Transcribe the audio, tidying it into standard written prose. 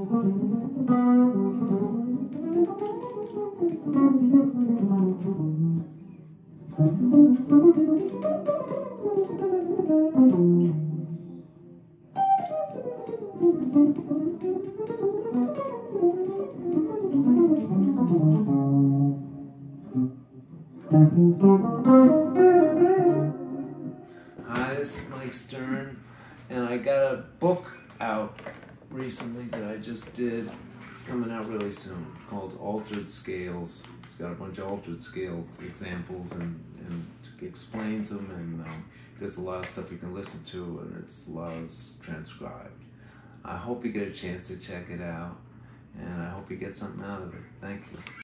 Hi, this is Mike Stern, and I got a book out recently that I just did. It's coming out really soon, called Altered Scales. It's got a bunch of altered scale examples and explains them, and there's a lot of stuff you can listen to, and it's a lot of transcribed. I hope you get a chance to check it out, and I hope you get something out of it. Thank you.